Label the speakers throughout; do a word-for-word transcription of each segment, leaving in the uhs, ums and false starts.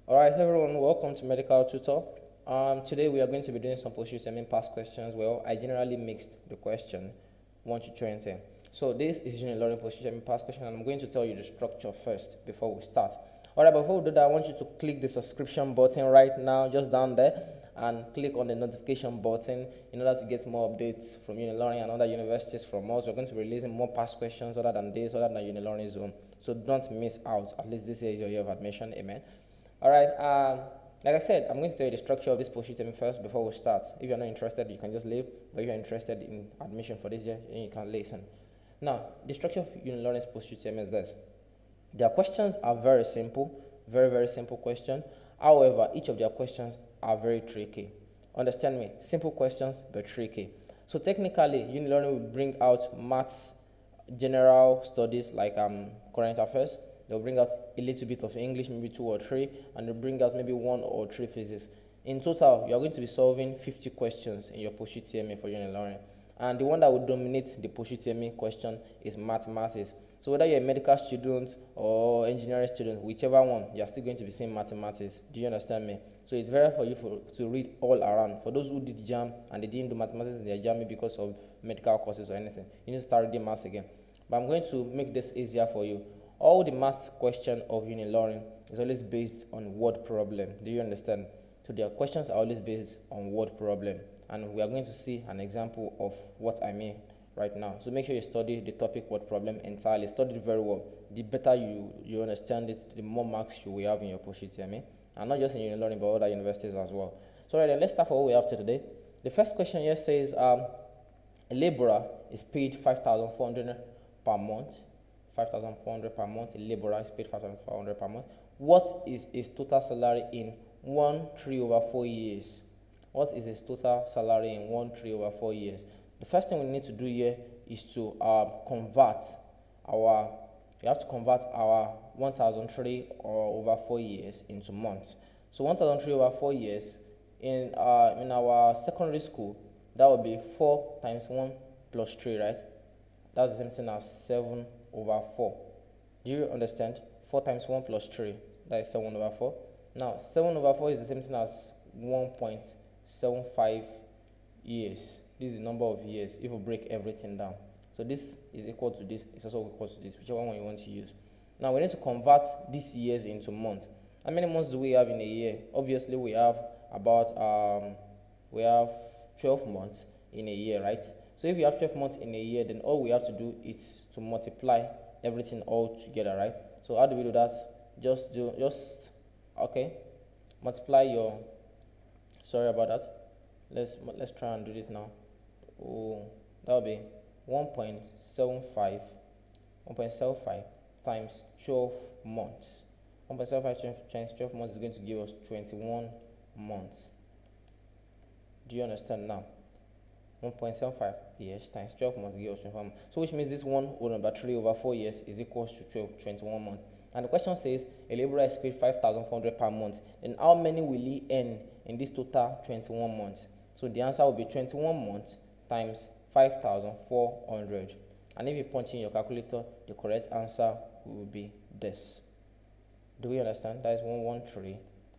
Speaker 1: Alright everyone, welcome to Medical Tutor. Um, today we are going to be doing some post-UTME past questions. Well, I generally mixed the question one to twenty. So this is Unilorin post-UTME past question, and I'm going to tell you the structure first before we start. Alright, before we do that, I want you to click the subscription button right now, just down there, and click on the notification button in order to get more updates from Unilorin and other universities from us. We're going to be releasing more past questions other than this, other than Unilorin Zone. So don't miss out. At least this year is your year of admission. Amen. All right, um, like I said, I'm going to tell you the structure of this post-UTME first before we start. If you're not interested, you can just leave. But if you're interested in admission for this year, then you can listen. Now, the structure of Unilorin's post-UTME is this. Their questions are very simple, very, very simple question. However, each of their questions are very tricky. Understand me? Simple questions, but tricky. So technically, Unilorin will bring out maths, general studies like um, current affairs. They'll bring out a little bit of English, maybe two or three, and they'll bring out maybe one or three physics. In total, you're going to be solving fifty questions in your post-UTME for Unilorin. And the one that will dominate the post-UTME question is mathematics. So whether you're a medical student or engineering student, whichever one, you're still going to be seeing mathematics. Do you understand me? So it's very for you for, to read all around. For those who did JAM and they didn't do mathematics in their JAM because of medical courses or anything, you need to start reading maths again. But I'm going to make this easier for you. All the maths question of Unilorin is always based on word problem. Do you understand? So their questions are always based on word problem. And we are going to see an example of what I mean right now. So make sure you study the topic word problem entirely. Study it very well. The better you, you understand it, the more marks you will have in your post-UTME. And not just in Unilorin, but other universities as well. So right then, let's start for what we have today. The first question here says, um, a laborer is paid five thousand four hundred per month. five thousand four hundred per month. A laborer is paid five thousand four hundred per month. What is his total salary in one three over four years? What is his total salary in one three over four years? The first thing we need to do here is to um, convert our, we have to convert our one thousand three over four years into months. So one thousand three over four years, in, uh, in our secondary school, that would be four times one plus three, right? That's the same thing as seven over four. Do you understand? four times one plus three, that is seven over four. Now, seven over four is the same thing as one point seven five years. This is the number of years if we break everything down. So this is equal to this, it's also equal to this, whichever one you want to use. Now, we need to convert these years into months. How many months do we have in a year? Obviously, we have about, um, we have twelve months in a year, right? So if you have twelve months in a year, then all we have to do is to multiply everything all together, right? So how do we do that? Just do, just, okay, multiply your, sorry about that. Let's, let's try and do this now. Oh, that will be one point seven five, one point seven five times twelve months. one point seven five times twelve months is going to give us twenty-one months. Do you understand now? one point seven five years times twelve months gives us twenty-one months. So which means this one over number three over four years is equal to twelve, twenty-one months. And the question says a laborer is paid five thousand four hundred per month. Then how many will he earn in this total twenty-one months? So the answer will be twenty-one months times five thousand four hundred. And if you punch in your calculator, the correct answer will be this. Do we understand? That is one hundred thirteen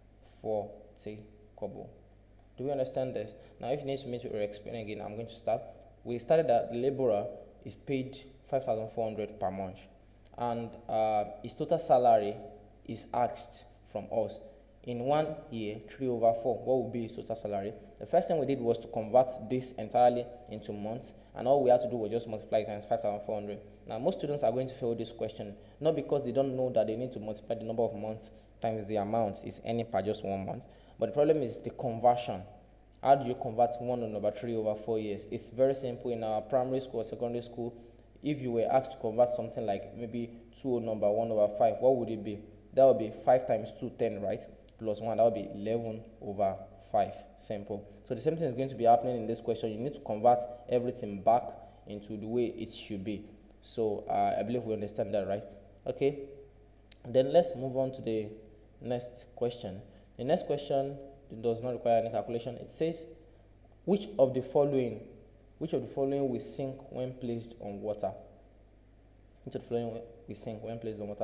Speaker 1: forty kobo. Do we understand this? Now, if you need me to explain again, I'm going to start. We started that the laborer is paid five thousand four hundred per month, and uh, his total salary is asked from us. In one year, three over four, what would be his total salary? The first thing we did was to convert this entirely into months, and all we had to do was just multiply it times five thousand four hundred. Now, most students are going to fail this question, not because they don't know that they need to multiply the number of months times the amount is any per just one month, but the problem is the conversion. How do you convert one over three over four years? It's very simple. In our primary school or secondary school, if you were asked to convert something like maybe two number one over five, what would it be? That would be five times two, ten, right? Plus one, that would be eleven over five. Simple. So the same thing is going to be happening in this question. You need to convert everything back into the way it should be. So uh, I believe we understand that, right? Okay. Then let's move on to the next question. The next question does not require any calculation. It says, which of the following, which of the following will sink when placed on water? Which of the following will sink when placed on water?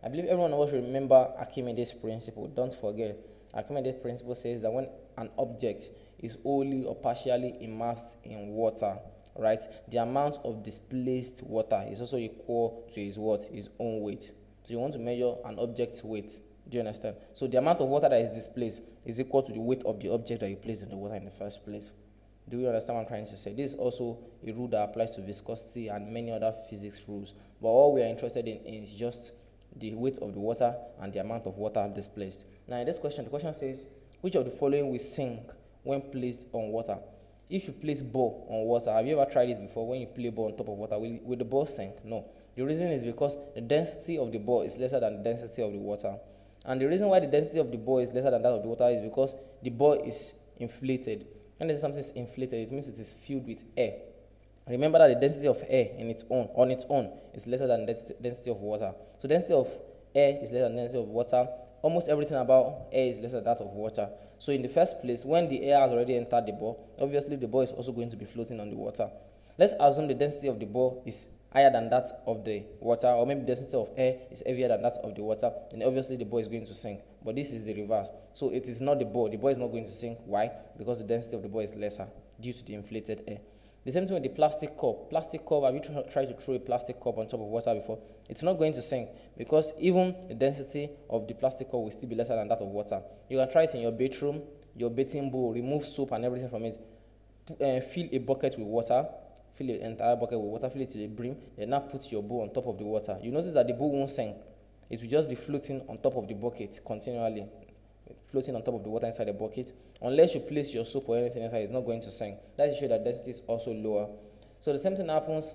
Speaker 1: I believe everyone of us should remember Archimedes' principle. Don't forget, Archimedes' principle says that when an object is wholly or partially immersed in water, right, the amount of displaced water is also equal to his what? His own weight. So you want to measure an object's weight. Do you understand? So the amount of water that is displaced is equal to the weight of the object that you placed in the water in the first place. Do you understand what I'm trying to say? This is also a rule that applies to viscosity and many other physics rules. But all we are interested in is just the weight of the water and the amount of water displaced. Now in this question, the question says, which of the following will sink when placed on water? If you place ball on water, have you ever tried this before? When you play ball on top of water, will, will the ball sink? No. The reason is because the density of the ball is lesser than the density of the water. And the reason why the density of the ball is lesser than that of the water is because the ball is inflated. When something is inflated, it means it is filled with air. Remember that the density of air in its own, on its own is lesser than the density of water. So density of air is lesser than the density of water. Almost everything about air is lesser than that of water. So in the first place, when the air has already entered the ball, obviously the ball is also going to be floating on the water. Let's assume the density of the ball is higher than that of the water, or maybe the density of air is heavier than that of the water, and obviously the ball is going to sink. But this is the reverse. So it is not the ball. The ball is not going to sink. Why? Because the density of the ball is lesser due to the inflated air. The same thing with the plastic cup. Plastic cup, have you tr tried to throw a plastic cup on top of water before? It's not going to sink because even the density of the plastic cup will still be lesser than that of water. You can try it in your bedroom, your bathing bowl, remove soap and everything from it. Uh, fill a bucket with water, fill the entire bucket with water, fill it to the brim, then now put your bowl on top of the water. You notice that the bowl won't sink. It will just be floating on top of the bucket continually, floating on top of the water inside the bucket. Unless you place your soap or anything inside, it's not going to sink. That is show that density is also lower. So the same thing happens,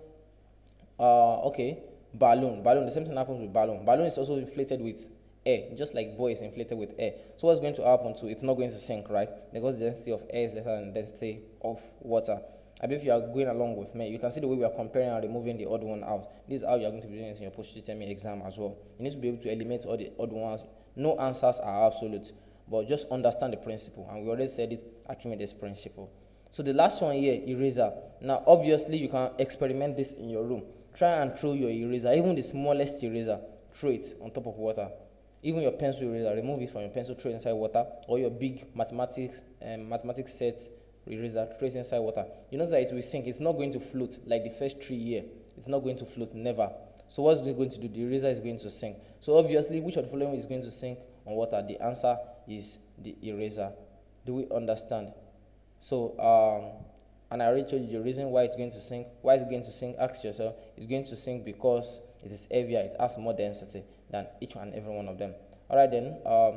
Speaker 1: uh, okay, balloon. Balloon, the same thing happens with balloon. Balloon is also inflated with air, just like boy is inflated with air. So what's going to happen to it? It's not going to sink, right? Because the density of air is lesser than the density of water. I believe you are going along with me. You can see the way we are comparing and removing the odd one out. This is how you are going to be doing this in your post-utme exam as well. You need to be able to eliminate all the odd ones. No answers are absolute, but just understand the principle. And we already said it, Archimedes principle. So the last one here, eraser. Now, obviously, you can experiment this in your room. Try and throw your eraser, even the smallest eraser, throw it on top of water. Even your pencil eraser, remove it from your pencil, throw it inside water, or your big mathematics um, mathematics set eraser, throw it inside water. You know that it will sink. It's not going to float like the first tree here. It's not going to float, never. So what's it going to do? The eraser is going to sink. So obviously, which of the following is going to sink on water? The answer is the eraser. Do we understand? So, um, and I already told you the reason why it's going to sink. Why is it going to sink? Ask yourself. It's going to sink because it is heavier. It has more density than each and every one of them. All right, then. Um,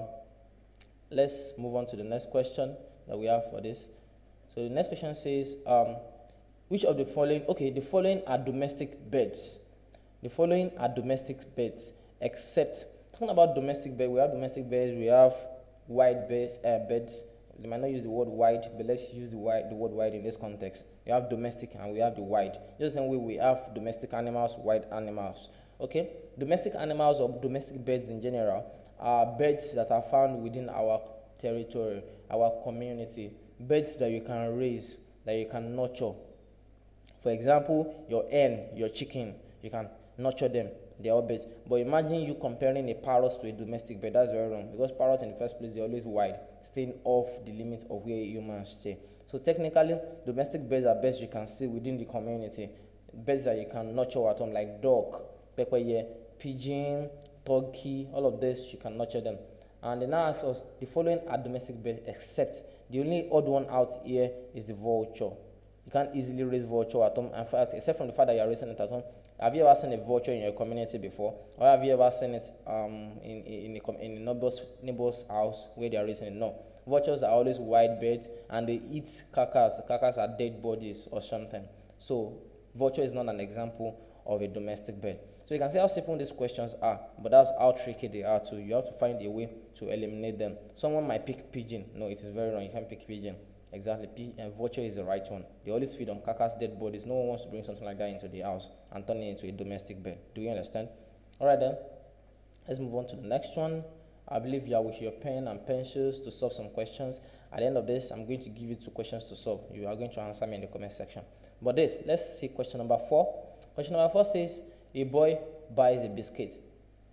Speaker 1: let's move on to the next question that we have for this. So the next question says, um, which of the following, okay, the following are domestic birds. The following are domestic birds, except, talking about domestic birds, we have domestic birds, we have white birds, uh, birds. They might not use the word white, but let's use the, white, the word white in this context. We have domestic and we have the white. Just the same way we have domestic animals, white animals. Okay, domestic animals or domestic birds in general are birds that are found within our territory, our community. Birds that you can raise, that you can nurture. For example, your hen, your chicken, you can nurture them. They are all birds. But imagine you comparing a parrot to a domestic bird. That's very wrong, because parrots in the first place, they're always wide, staying off the limits of where humans stay. So technically, domestic birds are birds you can see within the community. Birds that you can nurture at home, like duck, pepper, pigeon, turkey, all of this, you can nurture them. And they now ask us, the following are domestic birds, except the only odd one out here is the vulture. You can't easily raise vulture at home. In fact, except from the fact that you are raising it at home, have you ever seen a vulture in your community before? Or have you ever seen it um, in, in, in, a, in a neighbor's, neighbor's house where they are raising it? No. Vultures are always white birds, and they eat carcass. The carcass are dead bodies or something. So vulture is not an example of a domestic bird. So you can see how simple these questions are, but that's how tricky they are too. You have to find a way to eliminate them. Someone might pick pigeon. No, it is very wrong. You can't pick pigeon. Exactly. P and vulture is the right one. They always feed on carcass, dead bodies. No one wants to bring something like that into the house and turn it into a domestic bird. Do you understand? All right then. Let's move on to the next one. I believe you are with your pen and pencils to solve some questions. At the end of this, I'm going to give you two questions to solve. You are going to answer me in the comment section. But this, let's see question number four. Question number four says, a boy buys a biscuit.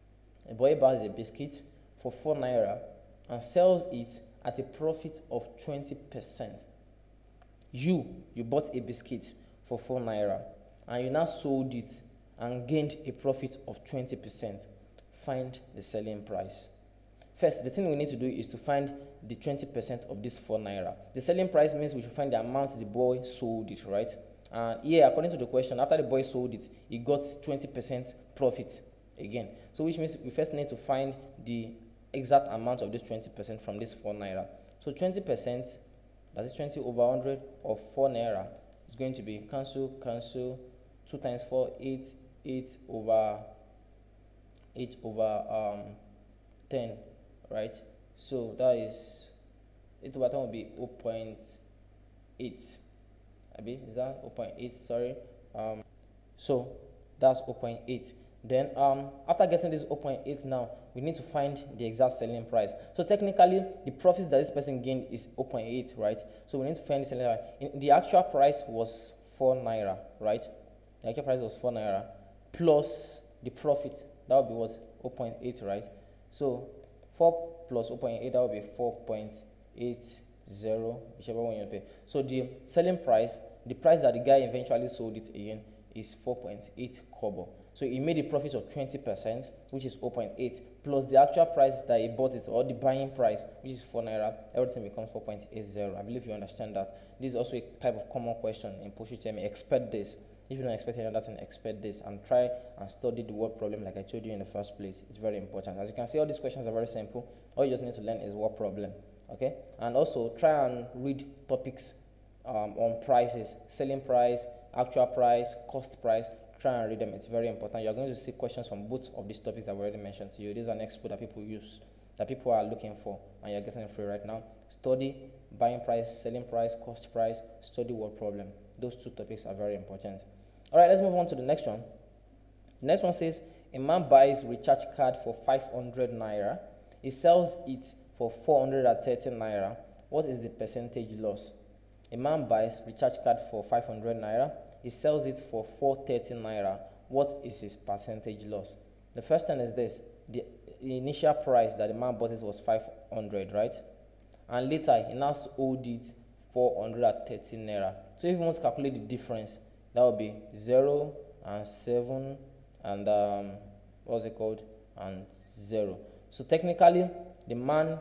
Speaker 1: A boy buys a biscuit for four naira and sells it at a profit of twenty percent. You, you bought a biscuit for four naira and you now sold it and gained a profit of twenty percent. Find the selling price. First, the thing we need to do is to find the twenty percent of this four naira. The selling price means we should find the amount the boy sold it, right? And here, according to the question, after the boy sold it, he got twenty percent profit again. So which means we first need to find the exact amount of this twenty percent from this four naira. So twenty percent, that is twenty over one hundred of four naira, is going to be cancel, cancel, two times four, eight, eight over, eight over um, ten, right? So that is, eight over ten will be zero point eight. Abi, is that zero point eight? Sorry. Um, so that's zero point eight. Then um, after getting this zero point eight now, we need to find the exact selling price. So technically, the profits that this person gained is zero point eight, right? So we need to find the selling price. In, the actual price was four naira, right? The actual price was four naira plus the profit. That would be what? zero point eight, right? So four plus zero point eight, that would be four point eight zero, whichever one you pay. So the selling price, the price that the guy eventually sold it again, is four point eight kobo. So he made a profit of twenty percent, which is zero point eight, plus the actual price that he bought it, or the buying price, which is four naira. Everything becomes four point eight zero. I believe you understand that. This is also a type of common question in Push U T M E. Expect this. If you don't expect any other thing, expect this, and try and study the word problem like I told you in the first place. It's very important. As you can see, all these questions are very simple. All you just need to learn is word problem. Okay, and also try and read topics um, on prices, selling price, actual price, cost price. Try and read them. It's very important. You're going to see questions from both of these topics that we already mentioned to you. These are an expo that people use, that people are looking for, and you're getting it free right now. Study buying price, selling price, cost price. Study word problem. Those two topics are very important. All right, let's move on to the next one. The next one says, a man buys recharge card for five hundred naira. He sells it for four hundred thirty naira. What is the percentage loss? A man buys recharge card for five hundred naira. He sells it for four hundred thirty naira. What is his percentage loss? The first one is this. The initial price that the man bought it was five hundred, right? And later, he now sold it four hundred thirty naira. So if you want to calculate the difference, that would be zero and seven and um, what's it called? And zero. So technically, the man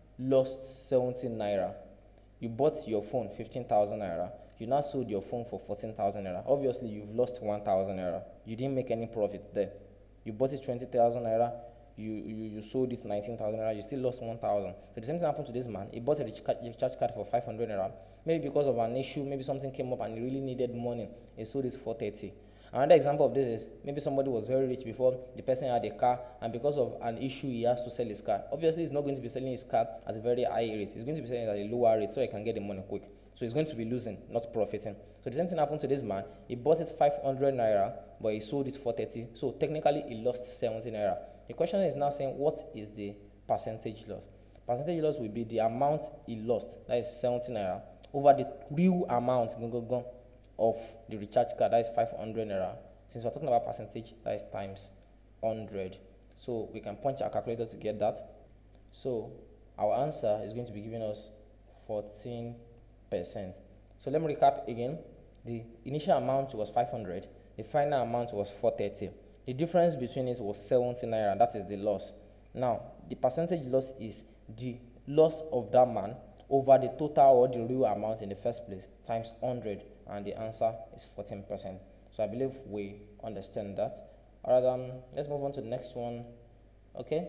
Speaker 1: lost seventy naira. You bought your phone fifteen thousand naira. You now sold your phone for fourteen thousand naira. Obviously, you've lost one thousand naira. You didn't make any profit there. You bought it twenty thousand naira. You, you, you sold it nineteen thousand naira. You still lost one thousand. So the same thing happened to this man. He bought a recharge card for five hundred naira. Maybe because of an issue, maybe something came up and he really needed money. He sold it for thirty. Another example of this is maybe somebody was very rich before, the person had a car, and because of an issue, he has to sell his car. Obviously, he's not going to be selling his car at a very high rate. He's going to be selling it at a lower rate so he can get the money quick. So he's going to be losing, not profiting. So the same thing happened to this man. He bought it five hundred naira, but he sold it for thirty. So technically, he lost seventy naira. The question is now saying, what is the percentage loss? Percentage loss will be the amount he lost, that is seventy naira, over the real amount of the recharge card, that is five hundred naira. Since we're talking about percentage, that is times one hundred. So we can punch our calculator to get that. So our answer is going to be giving us fourteen percent. So let me recap again. The initial amount was five hundred. The final amount was four hundred thirty. The difference between it was seventy naira. That is the loss. Now, the percentage loss is the loss of that man over the total or the real amount in the first place times one hundred, and the answer is fourteen percent. So I believe we understand that. All right, um, let's move on to the next one. Okay.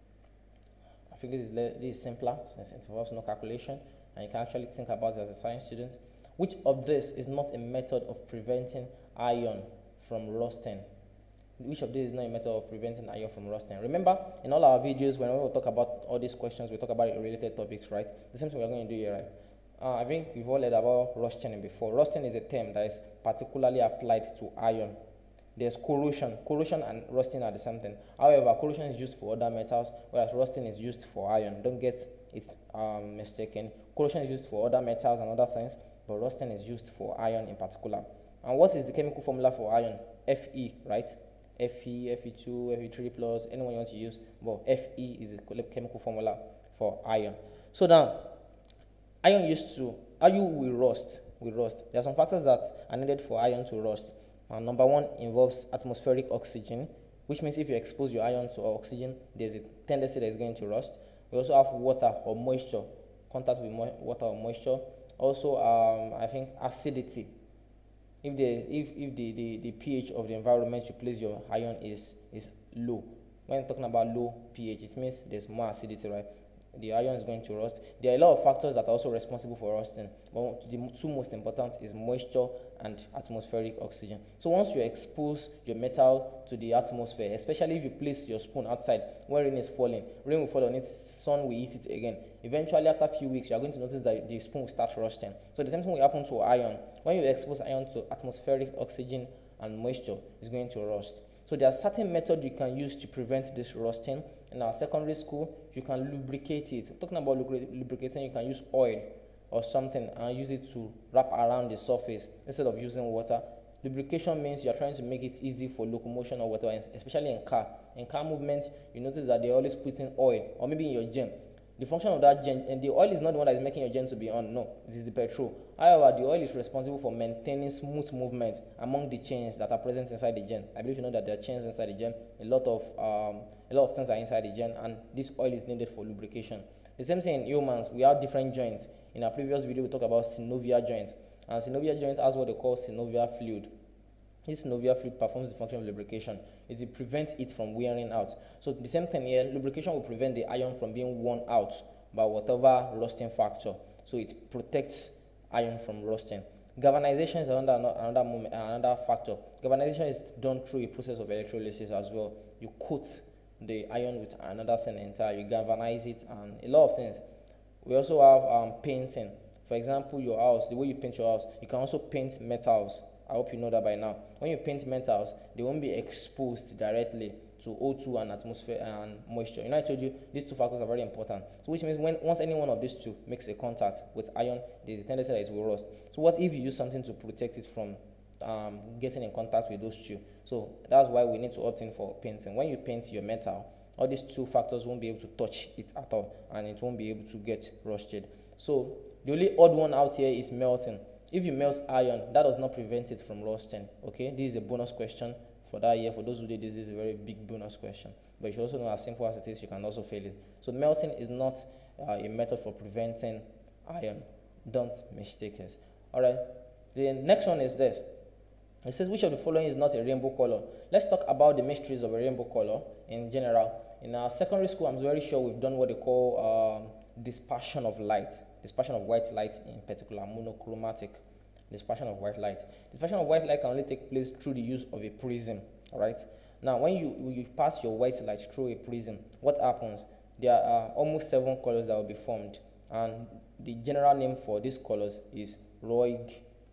Speaker 1: I think this is, this is simpler since it involves no calculation, and you can actually think about it as a science student. Which of this is not a method of preventing iron from rusting? Which of these is not a method of preventing iron from rusting? Remember, in all our videos, when we talk about all these questions, we talk about related topics, right? The same thing we're going to do here, right? Uh, I think we've all heard about rusting before. Rusting is a term that is particularly applied to iron. There's corrosion. Corrosion and rusting are the same thing. However, corrosion is used for other metals, whereas rusting is used for iron. Don't get it um, mistaken. Corrosion is used for other metals and other things, but rusting is used for iron in particular. And what is the chemical formula for iron? Fe, right? Fe, Fe two, Fe three plus, anyone you want to use, but Fe is the chemical formula for iron. So now, iron used to, iron will rust, will rust. There are some factors that are needed for iron to rust. And number one involves atmospheric oxygen, which means if you expose your iron to oxygen, there's a tendency that it's going to rust. We also have water or moisture, contact with mo water or moisture. Also, um, I think acidity. If the if, if the, the, the pH of the environment you place your iron is is low. When talking about low pH, it means there's more acidity, right? The iron is going to rust. There are a lot of factors that are also responsible for rusting, but the two most important is moisture and atmospheric oxygen. So once you expose your metal to the atmosphere, especially if you place your spoon outside when rain is falling, rain will fall on it, sun will hit it again. Eventually, after a few weeks, you are going to notice that the spoon will start rusting. So the same thing will happen to iron. When you expose iron to atmospheric oxygen and moisture, it's going to rust. So there are certain methods you can use to prevent this rusting. In our secondary school, you can lubricate it. Talking about lubricating, you can use oil or something and use it to wrap around the surface instead of using water. Lubrication means you're trying to make it easy for locomotion or whatever, especially in car. In car movement, you notice that they always put in oil, or maybe in your gym. The function of that gen, and the oil is not the one that is making your gen to be on, no, it is the petrol. However, the oil is responsible for maintaining smooth movement among the chains that are present inside the gen. I believe you know that there are chains inside the gen. A lot of um, a lot of things are inside the gen, and this oil is needed for lubrication. The same thing in humans, we have different joints. In our previous video, we talked about synovial joint, and synovial joint has what they call synovial fluid. This synovial fluid performs the function of lubrication. It prevents it from wearing out. So the same thing here, lubrication will prevent the iron from being worn out by whatever rusting factor. So it protects iron from rusting. Galvanization is another another moment, another factor. Galvanization is done through a process of electrolysis as well. You coat the iron with another thing entirely, you galvanize it, and a lot of things. We also have um, painting. For example, your house, the way you paint your house, you can also paint metals. I hope you know that by now. When you paint metals, they won't be exposed directly to O two and atmosphere and moisture. You know, I told you these two factors are very important. So which means when once any one of these two makes a contact with iron, there's a tendency that it will rust. So what if you use something to protect it from um, getting in contact with those two? So that's why we need to opt in for painting. When you paint your metal, all these two factors won't be able to touch it at all, and it won't be able to get rusted. So the only odd one out here is melting. If you melt iron, that does not prevent it from rusting. Okay, this is a bonus question for that year. For those who did this, this is a very big bonus question. But you should also know, as simple as it is, you can also fail it. So melting is not uh, a method for preventing iron. Don't mistake it. All right. The next one is this. It says, which of the following is not a rainbow color? Let's talk about the mysteries of a rainbow color in general. In our secondary school, I'm very sure we've done what they call um, dispersion of light. Dispersion of white light in particular, monochromatic dispersion of white light. Dispersion of white light can only take place through the use of a prism. All right. Now, when you when you pass your white light through a prism, what happens? There are almost seven colors that will be formed, and the general name for these colors is Roig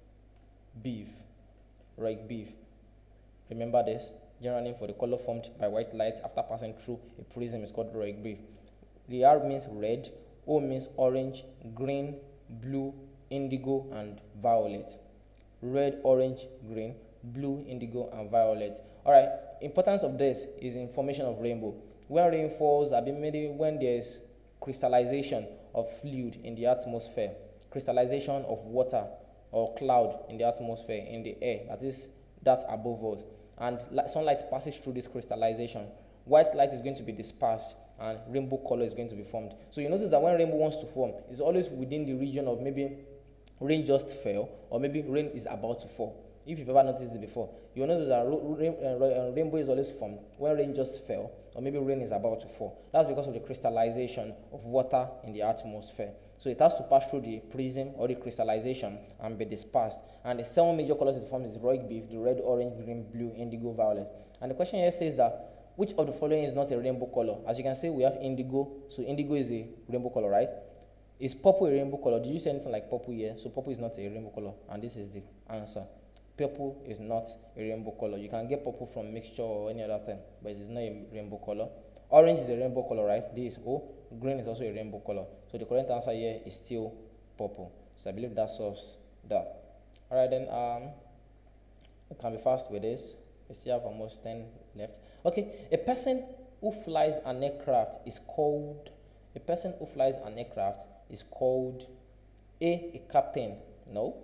Speaker 1: Beef. Roig Beef. Remember this. General name for the color formed by white light after passing through a prism is called Roig Beef. The R means red. O means orange, green, blue, indigo, and violet. Red, orange, green, blue, indigo, and violet. All right. Importance of this is in formation of rainbow. When rain falls, maybe when there's crystallization of fluid in the atmosphere, crystallization of water or cloud in the atmosphere, in the air, that is that's above us, and sunlight passes through this crystallization, white light is going to be dispersed and rainbow color is going to be formed. So you notice that when rainbow wants to form, it's always within the region of maybe rain just fell, or maybe rain is about to fall. If you've ever noticed it before, you'll notice that rain, uh, rainbow is always formed when rain just fell, or maybe rain is about to fall. That's because of the crystallization of water in the atmosphere. So it has to pass through the prism or the crystallization and be dispersed. And the seven major colors it forms is Roig Beef, the red, orange, green, blue, indigo, violet. And the question here says that which of the following is not a rainbow color? As you can see, we have indigo. So indigo is a rainbow color, right? Is purple a rainbow color? Did you say anything like purple here? So purple is not a rainbow color, and this is the answer. Purple is not a rainbow color. You can get purple from mixture or any other thing, but it is not a rainbow color. Orange is a rainbow color, right? This is O. Green is also a rainbow color. So the correct answer here is still purple. So I believe that solves that. All right, then um, we can be fast with this. We still have almost ten left. Okay, a person who flies an aircraft is called, a person who flies an aircraft is called A, a captain, no.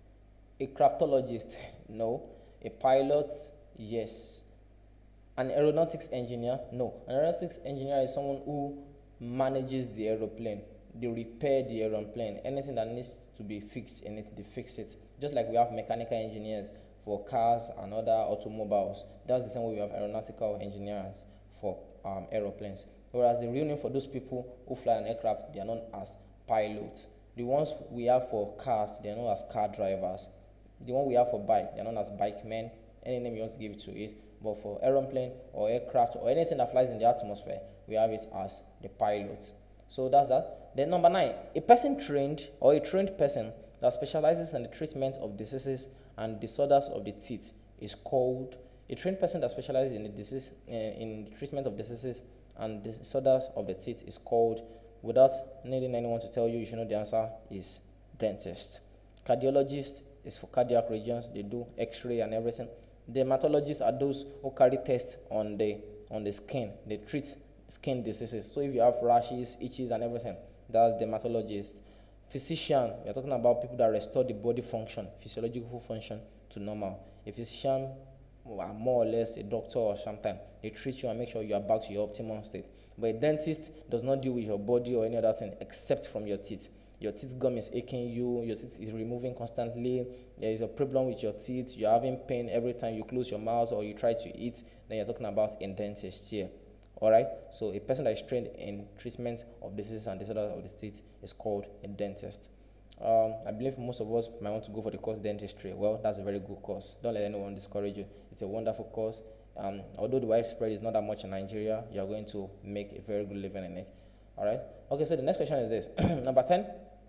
Speaker 1: A craftologist, no. A pilot, yes. An aeronautics engineer, no. An aeronautics engineer is someone who manages the aeroplane. They repair the aeroplane. Anything that needs to be fixed in it, they fix it. Just like we have mechanical engineers for cars and other automobiles. That's the same way we have aeronautical engineers for um, aeroplanes. Whereas the real name for those people who fly an aircraft, they are known as pilots. The ones we have for cars, they are known as car drivers. The one we have for bike, they are known as bike men. Any name you want to give it to it. But for aeroplane or aircraft or anything that flies in the atmosphere, we have it as the pilot. So that's that. Then number nine, a person trained or a trained person that specializes in the treatment of diseases and disorders of the teeth is called, a trained person that specializes in the disease, uh, in the treatment of diseases and disorders of the teeth is called, without needing anyone to tell you, you should know the answer, is dentist. Cardiologist is for cardiac regions, they do x-ray and everything. Dermatologists are those who carry tests on the on the skin. They treat skin diseases. So if you have rashes, itches, and everything, that's dermatologist. Physician, we are talking about people that restore the body function, physiological function to normal. A physician, well, more or less a doctor or something, they treat you and make sure you are back to your optimal state. But a dentist does not deal with your body or any other thing except from your teeth. Your teeth gum is aching you, your teeth is removing constantly, there is a problem with your teeth, you're having pain every time you close your mouth or you try to eat, then you're talking about a dentist here. Alright, so a person that is trained in treatment of diseases and disorders of the teeth is called a dentist. Um, I believe most of us might want to go for the course dentistry. Well, that's a very good course. Don't let anyone discourage you. It's a wonderful course. Um, although the widespread is not that much in Nigeria, you're going to make a very good living in it. Alright, okay, so the next question is this. Number ten.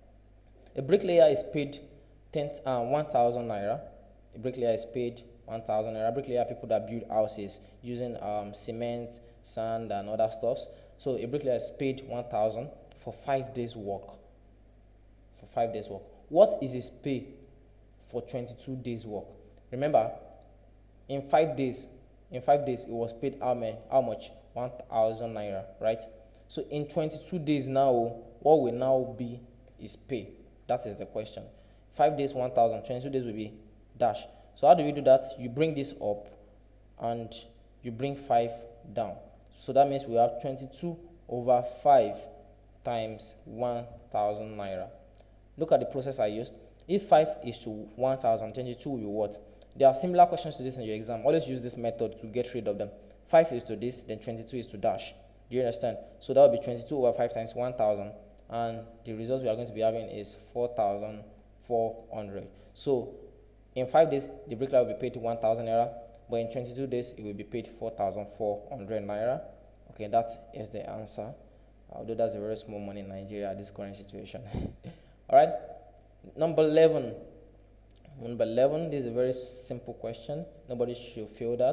Speaker 1: A bricklayer is paid ten, uh, one thousand naira. A bricklayer is paid one thousand naira. Bricklayer are people that build houses using um, cement, sand, and other stuffs. So a bricklayer is paid one thousand for five days work. For five days work. What is his pay for twenty-two days work? Remember, in five days, in five days, it was paid how many? How much? one thousand naira, right? So in twenty-two days now, what will now be his pay? That is the question. Five days, one thousand. twenty-two days will be dash. So how do you do that? You bring this up and you bring five down. So that means we have twenty-two over five times one thousand naira. Look at the process I used. If five is to one thousand, twenty-two will be what? There are similar questions to this in your exam. Always use this method to get rid of them. five is to this, then twenty-two is to dash. Do you understand? So that will be twenty-two over five times one thousand. And the result we are going to be having is four thousand four hundred. So in five days, the bricklayer will be paid one thousand naira, but in twenty-two days, it will be paid four thousand four hundred naira. Okay, that is the answer. Although that's a very small money in Nigeria at this current situation. All right, number eleven. Number eleven, this is a very simple question. Nobody should feel that.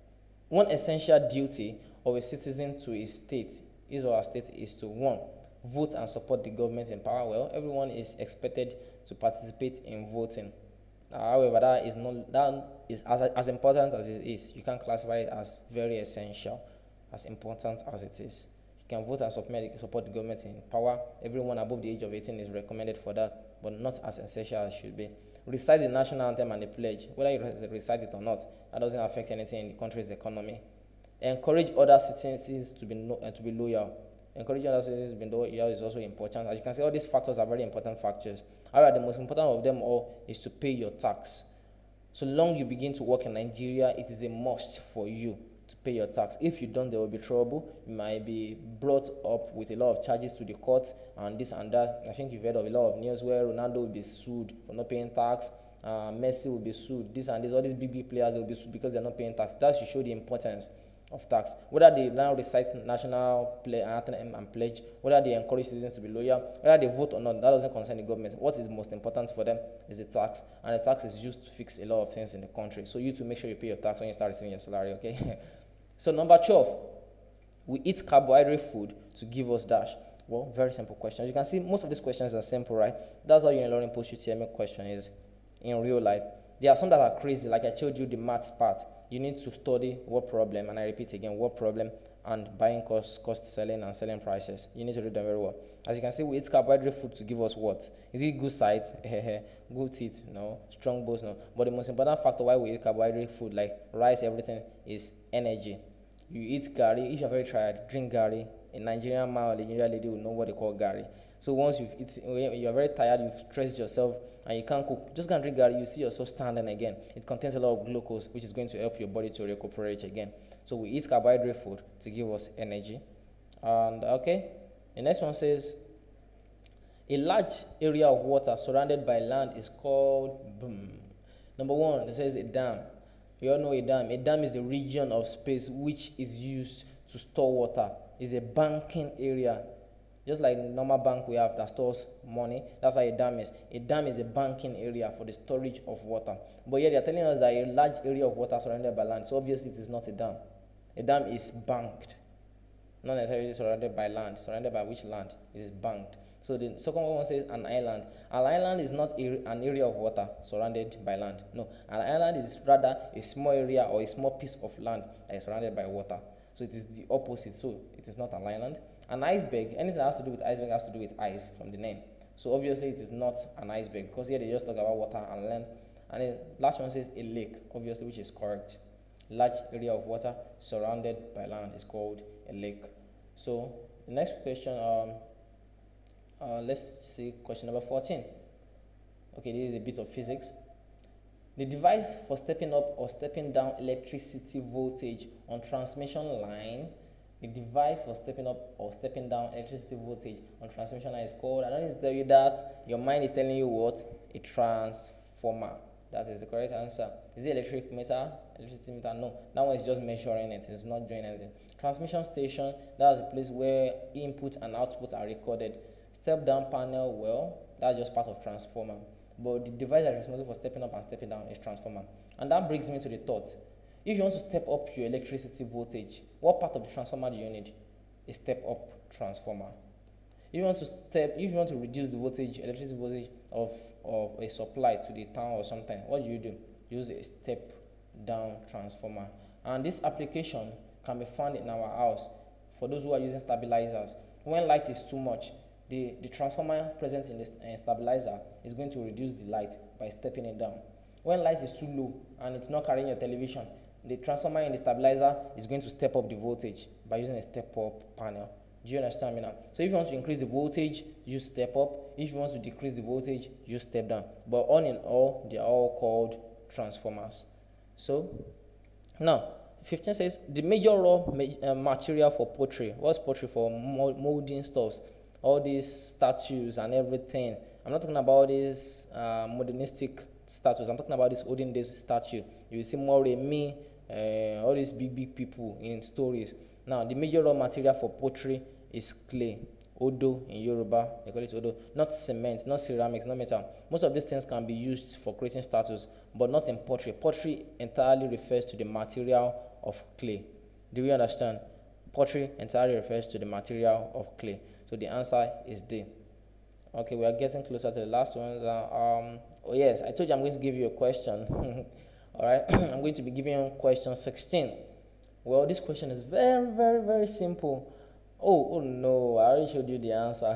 Speaker 1: One essential duty of a citizen to his state, his or her state, is to, one, vote and support the government in power. Well, everyone is expected to participate in voting. Uh, however, that is not that is as, as important as it is. You can classify it as very essential, as important as it is. You can vote and support, support the government in power. Everyone above the age of eighteen is recommended for that, but not as essential as it should be. Recite the national anthem and the pledge. Whether you recite it or not, that doesn't affect anything in the country's economy. Encourage other citizens to be no, uh, to be loyal. Encouraging other citizens to be loyal is also important. As you can see, all these factors are very important factors. However, the most important of them all is to pay your tax. So long you begin to work in Nigeria, it is a must for you to pay your tax. If you don't, there will be trouble. You might be brought up with a lot of charges to the courts and this and that. I think you've heard of a lot of news where Ronaldo will be sued for not paying tax. Uh, Messi will be sued. This and this, all these big, big players will be sued because they're not paying tax. That should show the importance of tax. Whether they now recite national play, anthem and pledge, whether they encourage citizens to be loyal, whether they vote or not, that doesn't concern the government. What is most important for them is the tax, and the tax is used to fix a lot of things in the country. So you to make sure you pay your tax when you start receiving your salary, okay? So number twelve, we eat carbohydrate food to give us dash. Well, very simple question. As you can see, most of these questions are simple, right? That's how Unilorin post U T M E question is in real life. There are some that are crazy, like I told you the maths part. You need to study what problem, and I repeat again, what problem, and buying cost, cost selling, and selling prices. You need to do them very well. As you can see, we eat carbohydrate food to give us what? Is it good sight? Good teeth? No. Strong bones? No. But the most important factor why we eat carbohydrate food, like rice, everything, is energy. You eat gari. If you're very tired, drink gari. A Nigerian man or a Nigerian lady will know what they call gari. So once you've eaten, you're very tired, you've stressed yourself, and you can't cook, just go and drink gari, you see yourself standing again. It contains a lot of glucose, which is going to help your body to recuperate again. So we eat carbohydrate food to give us energy. And okay, the next one says, a large area of water surrounded by land is called, boom. Number one, it says a dam. You all know a dam. A dam is a region of space which is used to store water. It's a banking area. Just like normal bank we have that stores money, that's how a dam is. A dam is a banking area for the storage of water. But yet they're telling us that a large area of water surrounded by land. So obviously it is not a dam. A dam is banked. Not necessarily surrounded by land. Surrounded by which land? It is banked. So the second one says an island. An island is not a, an area of water surrounded by land. No, an island is rather a small area or a small piece of land that is surrounded by water. So it is the opposite. So it is not an island. An iceberg, anything that has to do with iceberg has to do with ice from the name. So obviously it is not an iceberg because here they just talk about water and land. And then last one says a lake, obviously, which is correct. Large area of water surrounded by land is called a lake. So the next question, um, uh, let's see question number fourteen. Okay, this is a bit of physics. The device for stepping up or stepping down electricity voltage on transmission line. The device for stepping up or stepping down electricity voltage on transmission line is called, I don't need to tell you that, your mind is telling you what? A transformer. That is the correct answer. Is it electric meter? Electricity meter? No. That one is just measuring it. It's not doing anything. Transmission station, that's a place where input and output are recorded. Step down panel, well, that's just part of transformer. But the device that is responsible for stepping up and stepping down is transformer. And that brings me to the thought. If you want to step up your electricity voltage, what part of the transformer do you need? A step up transformer. If you want to step, if you want to reduce the voltage, electricity voltage of, of a supply to the town or something, what do you do? Use a step down transformer. And this application can be found in our house for those who are using stabilizers. When light is too much, the, the transformer present in the uh, stabilizer is going to reduce the light by stepping it down. When light is too low and it's not carrying your television, the transformer in the stabilizer is going to step up the voltage by using a step up panel. Do you understand me now? So if you want to increase the voltage, use step up. If you want to decrease the voltage, use step down. But all in all, they are all called transformers. So now, fifteen says, the major raw ma uh, material for pottery. What's pottery for? Molding stuffs. All these statues and everything. I'm not talking about these uh, modernistic statues. I'm talking about this olden days statue. You will see more me, uh, all these big, big people in stories. Now, the major raw material for pottery is clay. Odo in Yoruba, they call it Odo. Not cement, not ceramics, not metal. Most of these things can be used for creating statues, but not in pottery. Pottery entirely refers to the material of clay. Do we understand? Pottery entirely refers to the material of clay. So the answer is D. Okay, we are getting closer to the last one. Um, oh yes, I told you I'm going to give you a question. All right, I'm going to be giving you question sixteen. Well, this question is very, very, very simple. Oh, oh no, I already showed you the answer.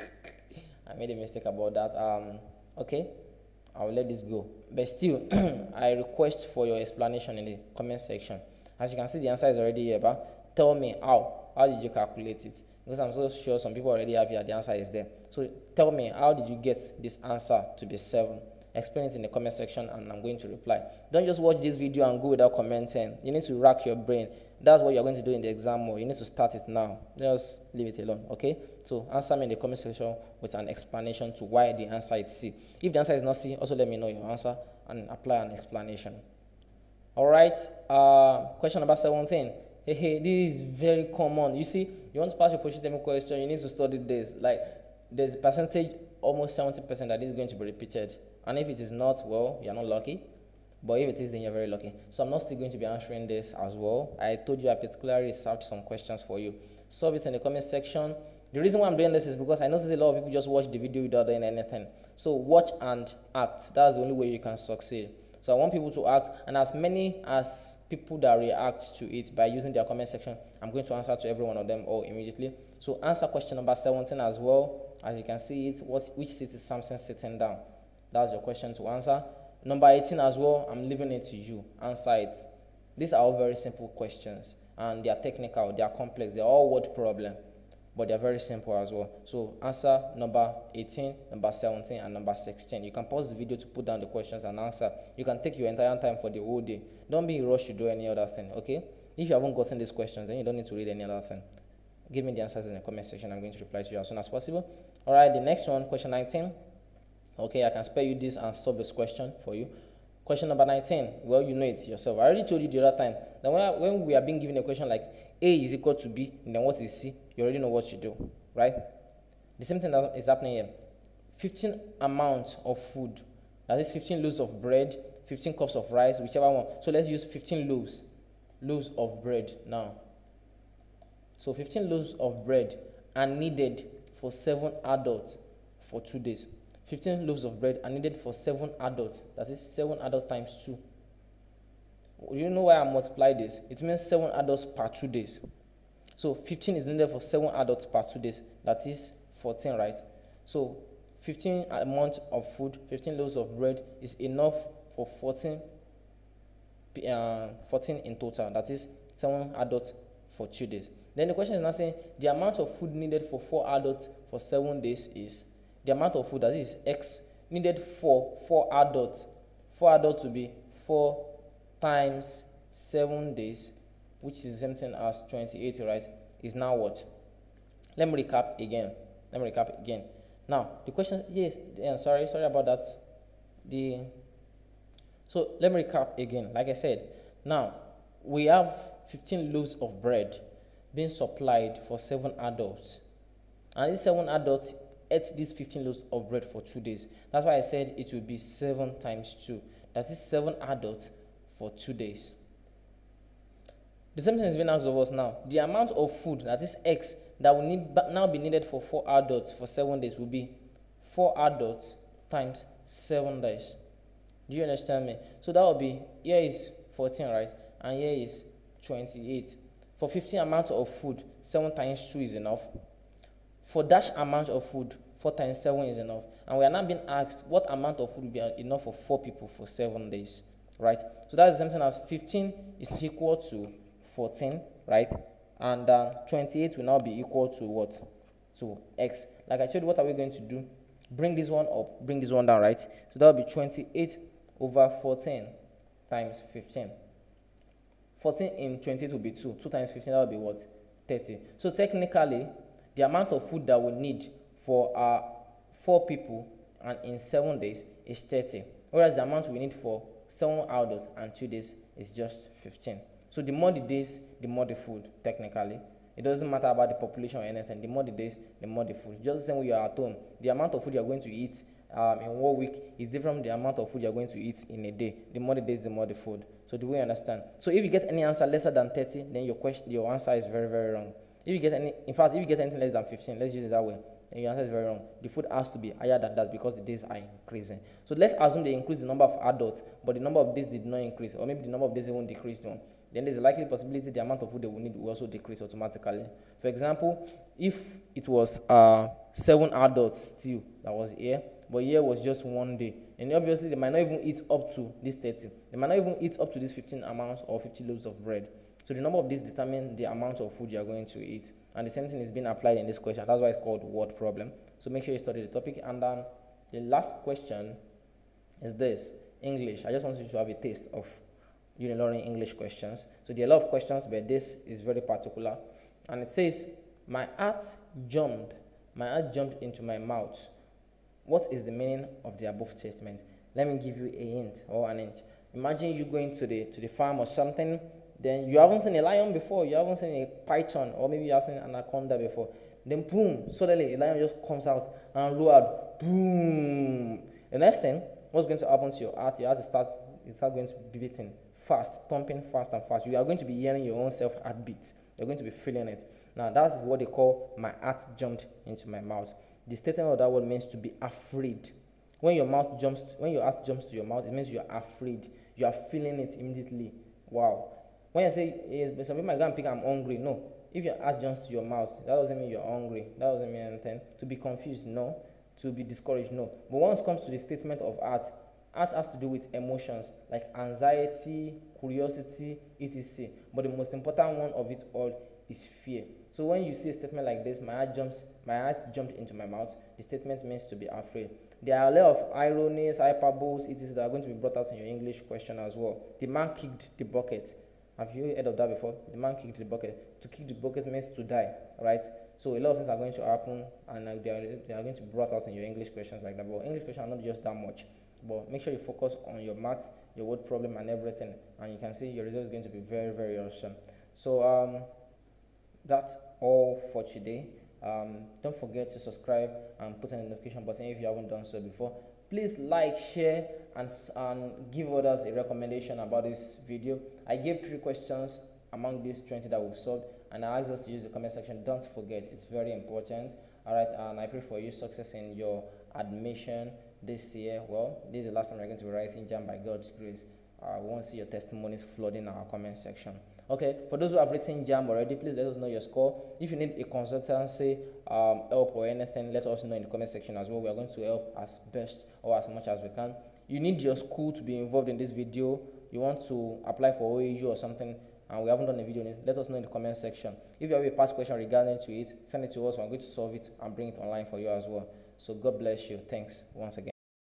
Speaker 1: I made a mistake about that. Um, okay, I will let this go. But still, I request for your explanation in the comment section. As you can see, the answer is already here, but tell me how. How did you calculate it? Because I'm so sure some people already have here, the answer is there. So tell me, how did you get this answer to be seven? Explain it in the comment section and I'm going to reply. Don't just watch this video and go without commenting. You need to rack your brain. That's what you're going to do in the exam mode. You need to start it now. Just leave it alone, okay? So answer me in the comment section with an explanation to why the answer is C. If the answer is not C, also let me know your answer and apply an explanation. All right, uh, question number seventeen. Hey, hey, this is very common. You see, you want to pass your position question, you need to study this. Like, there's a percentage, almost seventy percent, that is going to be repeated. And if it is not, well, you're not lucky. But if it is, then you're very lucky. So I'm not still going to be answering this as well. I told you I particularly researched some questions for you. Solve it in the comment section. The reason why I'm doing this is because I notice a lot of people just watch the video without doing anything. So watch and act. That's the only way you can succeed. So I want people to ask, and as many as people that react to it by using their comment section, I'm going to answer to every one of them all immediately. So answer question number seventeen as well. As you can see it, what, which seat is Samson sitting down? That's your question to answer. Number eighteen as well, I'm leaving it to you. Answer it. These are all very simple questions, and they are technical, they are complex, they are all word problem, but they are very simple as well. So answer number eighteen, number seventeen, and number sixteen. You can pause the video to put down the questions and answer. You can take your entire time for the whole day. Don't be in a rush to do any other thing, okay? If you haven't gotten these questions, then you don't need to read any other thing. Give me the answers in the comment section. I'm going to reply to you as soon as possible. All right, the next one, question nineteen. Okay, I can spare you this and solve this question for you. Question number nineteen. Well, you know it yourself. I already told you the other time that when, when we are being given a question like A is equal to B, and then what is C, you already know what you do, right? The same thing that is happening here. fifteen amount of food, that is fifteen loaves of bread, fifteen cups of rice, whichever one. So let's use fifteen loaves, loaves of bread now. So fifteen loaves of bread are needed for seven adults for two days. fifteen loaves of bread are needed for seven adults. That is seven adults times two. You know why I multiply this? It means seven adults per two days. So fifteen is needed for seven adults per two days. That is fourteen, right? So fifteen amount of food, fifteen loaves of bread is enough for fourteen, uh, fourteen in total. That is seven adults for two days. Then the question is now saying the amount of food needed for four adults for seven days is the amount of food, that is X, needed for four adults. Four adults will be four times seven days, which is the same thing as twenty-eight, right? Is now what? Let me recap again. Let me recap again. Now, the question, yes, yeah, sorry, sorry about that. The So let me recap again. Like I said, now we have fifteen loaves of bread being supplied for seven adults. And these seven adults ate these fifteen loaves of bread for two days. That's why I said it will be seven times two. That is seven adults for two days. The same thing is being asked of us now. The amount of food, that is X, that will need, now be needed for four adults for seven days will be four adults times seven days. Do you understand me? So that will be, here is fourteen, right? And here is twenty-eight. For fifteen amount of food, seven times two is enough. For dash amount of food, four times seven is enough. And we are now being asked what amount of food will be enough for four people for seven days, right? So that's the same thing as fifteen is equal to fourteen, right? And uh, twenty-eight will now be equal to what? To X. Like I told you, what are we going to do? Bring this one up, bring this one down, right? So that will be twenty-eight over fourteen times fifteen. fourteen in twenty-eight will be two. two times fifteen, that will be what? thirty. So technically, the amount of food that we need for our uh, four people and in seven days is thirty. Whereas the amount we need for seven adults and two days is just fifteen. So the more the days, the more the food, technically. It doesn't matter about the population or anything. The more the days, the more the food. Just the same way you are at home. The amount of food you are going to eat um, in one week is different from the amount of food you are going to eat in a day. The more the days, the more the food. So do we understand? So if you get any answer lesser than thirty, then your question, your answer is very, very wrong. If you get any, in fact, if you get anything less than fifteen, let's use it that way, then your answer is very wrong. The food has to be higher than that because the days are increasing. So let's assume they increase the number of adults, but the number of days did not increase, or maybe the number of days even decreased one. Then there's a likely possibility the amount of food they will need will also decrease automatically. For example, if it was uh, seven adults still that was here, but here was just one day, and obviously they might not even eat up to this thirty. They might not even eat up to this fifteen amounts or fifty loaves of bread. So the number of days determine the amount of food you are going to eat. And the same thing is being applied in this question. That's why it's called word problem. So make sure you study the topic. And um, the last question is this, English. I just want you to have a taste of Unilorin English questions. So there are a lot of questions, but this is very particular. And it says, my heart jumped, my heart jumped into my mouth. What is the meaning of the above statement? Let me give you a hint or an hint. Imagine you going to the to the farm or something, then you haven't seen a lion before, you haven't seen a python, or maybe you have seen an anaconda before. Then boom, suddenly a lion just comes out and roared, boom. The next thing, what's going to happen to your heart? Your heart is start, is start going to be beating fast, thumping fast and fast. You are going to be hearing your own self heartbeat. You're going to be feeling it. Now that's what they call my heart jumped into my mouth. The statement of that word means to be afraid. When your mouth jumps, to, when your heart jumps to your mouth, it means you are afraid. You are feeling it immediately. Wow. When you say, yes, some people might go and pick, I'm hungry. No. If your heart jumps to your mouth, that doesn't mean you're hungry. That doesn't mean anything. To be confused, no. To be discouraged, no. But once it comes to the statement of heart, heart has to do with emotions like anxiety, curiosity, et cetera. But the most important one of it all is fear. So when you see a statement like this, my heart jumps, my heart jumped into my mouth, the statement means to be afraid. There are a lot of ironies, hyperboles, et cetera that are going to be brought out in your English question as well. The man kicked the bucket. Have you heard of that before? The man kicked the bucket. To kick the bucket means to die, right? So a lot of things are going to happen, and they are, they are going to be brought out in your English questions like that. But English questions are not just that much. But make sure you focus on your maths, your word problem, and everything, and you can see your result is going to be very, very awesome. So um, that's all for today. Um, don't forget to subscribe and put on the notification button if you haven't done so before. Please like, share, and, and give others a recommendation about this video. I gave three questions among these twenty that we've solved, and I asked us to use the comment section. Don't forget, it's very important. All right, and I pray for you success in your admission this year. Well, this is the last time we're going to be writing jam by God's grace. Uh, we want to see your testimonies flooding our comment section. Okay, for those who have written jam already, please let us know your score. If you need a consultancy um, help or anything, let us know in the comment section as well. We are going to help as best or as much as we can. You need your school to be involved in this video. You want to apply for O A U or something, and we haven't done a video on it, let us know in the comment section. If you have a past question regarding to it, send it to us. We're going to solve it and bring it online for you as well. So God bless you. Thanks once again.